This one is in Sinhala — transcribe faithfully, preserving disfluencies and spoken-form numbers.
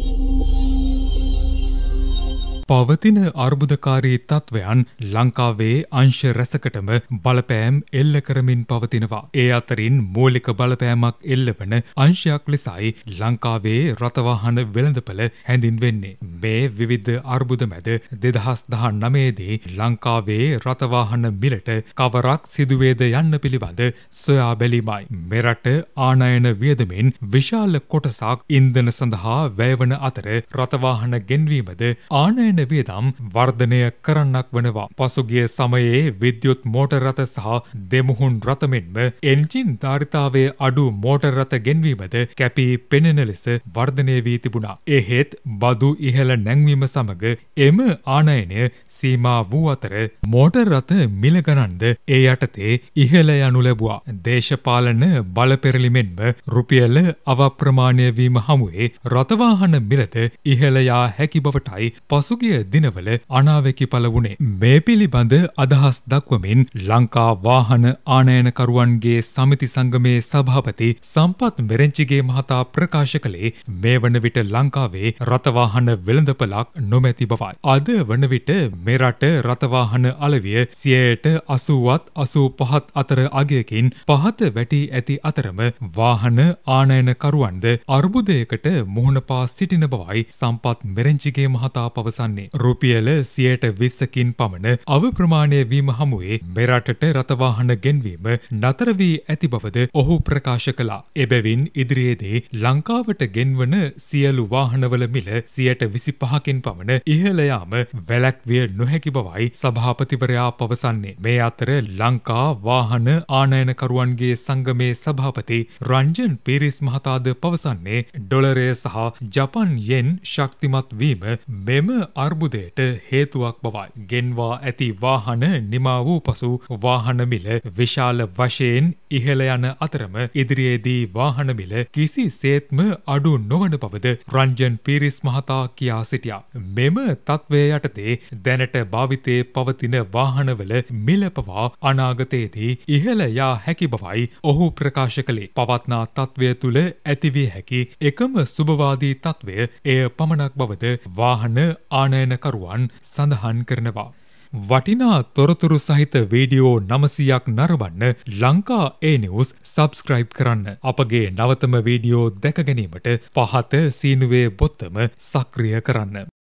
පවතින අර්බුදකාරී තත්ත්වයන් ලංකාවේ අංශ රැසකටම බලපෑම් එල්ල කරමින් පවතිනවා. ඒ අතරින් මූලික බලපෑමක් එල්ලවන අංශයක් ලෙසයි ලංකාවේ රථවාහන වෙළඳපළ හැඳින්වෙන්නේ. මේ විවිධ අර්බුද මැද දෙදහස් දහනවය දී ලංකාවේ රථවාහන මිලට කවරක් සිදුවේද යන්න පිළිබඳ සොයා බැලීමයි. මෙරට ආනයන වියදමින් විශාල කොටසක් ඉන්ධන සඳහා වැයවන අතර රථවාහන ගෙන්වීමද ආනයන වියදම් වර්ධනය කරන්නක් වනවා. පසුගිය සමයේ විද්‍යුත් මෝටර් රථ සහ දෙමුහුන් රථ මෙන්ම එන්ජින් ධාරිතාවයේ අඩු මෝටර් රථ ගෙන්වීමද කැපී පෙනෙන ලෙස වර්ධනය වී තිබුණා. එහෙත් බදු ඉහළ නැංවීම සමග එම ආනයනය සීමා වූ අතර මෝටර් රථ මිල ගණන්ද ඒ යටතේ ඉහළ යනු ලැබුවා. දේශපාලන බලපෙරළි මෙන්ම රුපියල අවප්‍රමාණය වීම හමුවේ රථවාහන මිලද ඉහළ යා හැකි බවටයි පසුගිය දිනවල අනාවැකි පළ වුණේ. මේ පිළිබඳ අදහස් දක්වමින් ලංකා වාහන ආනයනකරුවන්ගේ සමිති සංගමේ සභාපති සම්පත් මෙරෙන්චිගේ මහතා ප්‍රකාශ කළේ මේ වන විට ලංකාවේ රථවාහන වෙළඳපළක් නොමැති බවයි. අද වන විට මෙරට රථවාහන අලවිය සියයට අසූවත් අසූ පහත් අතර අගයකින් පහත වැටී ඇති අතරම වාහන ආනයනකරුවන්ද අර්බුදයකට මුහුණ පා සිටින බවයි සම්පත් මෙරෙන්චිගේ මහතා පවසන්නේ. රුපියල සියයට විස්සකින් පමණ අවප්‍රමාණය වීම හමුවේ මෙරටට රථවාහන ගෙන්වීම නතර වී ඇති බවද ඔහු ප්‍රකාශ කළා. එබැවින් ඉදිරියේදී ලංකාවට ගෙන්වන සියලු වාහනවල මිල සියයට විසිපහකින් පමණ ඉහළ යාම වැළැක්විය නොහැකි බවයි සභාපතිවරයා පවසන්නේ. මේ අතර ලංකා වාහන ආනයනකරුවන්ගේ සංගමේ සභාපති රංජන් පීරිස් මහතාද පවසන්නේ ඩොලරය සහ ජපන් යෙන් ශක්තිමත් වීම මෙම අර්බුදයට හේතුවක් බවයි. ගෙන්වා ඇති වාහන නිමා වූ පසු වාහන මිල විශාල වශයෙන් ඉහළ යන අතරම ඉදිරියේදී වාහන මිල කිසිසේත්ම අඩු නොවන බවද රංජන් පීරිස් මහතා කියා සිටියා. මෙම තත්ත්වය යටතේ දැනට භාවිතයේ පවතින වාහනවල මිල පවා අනාගතයේදී ඉහළ යා හැකි බවයි ඔහු ප්‍රකාශ කළේ. පවත්නා තත්ත්වය තුළ ඇතිවිය හැකි එකම සුබවාදී තත්ත්වය එය පමණක් බවද වාහන ආනයනකරුවන් සඳහන් කරනවා. වටිනා තොරතුරු සහිත වීඩියෝ නවසීයක් නරඹන්න ලංකා ඒ නිවුස් සබ්ස්ක්‍රයිබ් කරන්න. අපගේ නවතම වීඩියෝ දැක ගැනීමට පහත සීනුවේ බොත්තම සක්‍රිය කරන්න.